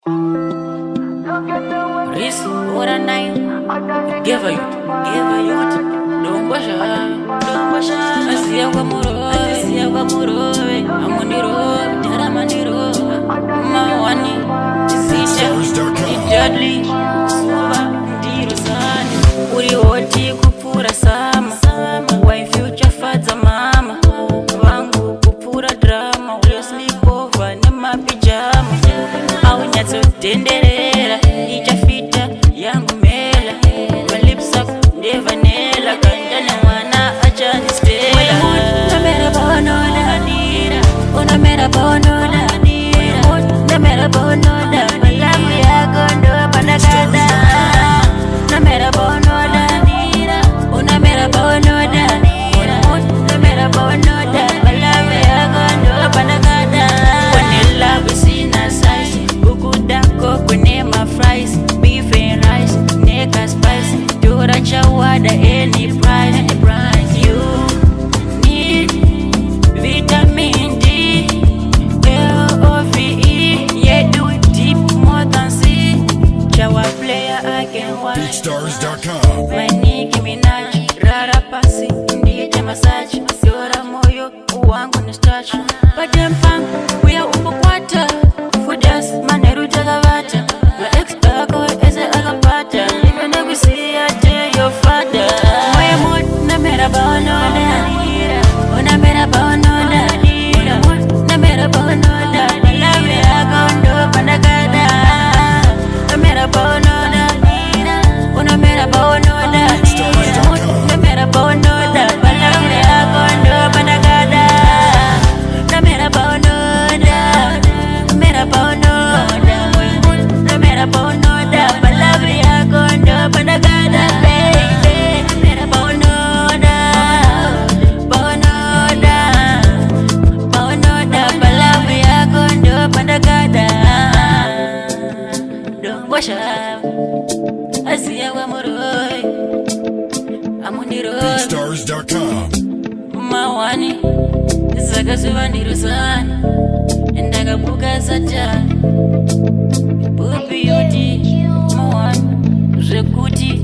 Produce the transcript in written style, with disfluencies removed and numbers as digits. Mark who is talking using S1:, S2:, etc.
S1: Risk what a night. Give a youth. Don't wash her. I see a Gamuro. I'm on the road. Taramaniro. Mawani. Deadly. Suba. Dirusani. Uri oti kupura sama. Why future father mama. Wangu kupura drama. We'll sleep over. Nema pijama. Au nyato tenderera. Ijafita yangu mela. My lips up. Vanilla. Kandana wana ajani stela. Namera bono na nira. Unamera bono na nira. Namera bono na malamu ya gondo panagada. Namera bono na nira. Unamera bono na nira. Namera bono na malamu ya gondo panagada. Vanilla visina size. Ukudako kune ma fries. Beef and rice. Neka spice. Dura chawada any price. You need vitamin D, L-O-V-E. Yeah, do it deep more than C. Chawa player I can watch.
S2: BeatStars.com.
S1: My Nicki Minaj, rara pasi, ndije massage. Dora moyo, uwangu ni starch. Badem pang, kuya ubukwata. Fudas, maneru tagavata. My ex ako eze agapata. Even if we see a day your father. Moya mood, namera bono na nira. Unamera bono na nira. Namera bono na nira. Love agondo panagada. Namera bono na nira. Unamera bono na nira. Namera bono na love agondo panagada. Namera bono na. Namera bono na. Namera bono na love agondo panagada. Namera bono na. Bono na. Bono na love agondo panagada. Don't wash up. I see a Gamuro. I'm on the road.
S2: BeatStars.com.
S1: Mawani. Zagasuba ndirusani. Ndagabuka satani. Pupi yoti. Mawani. Rekuti.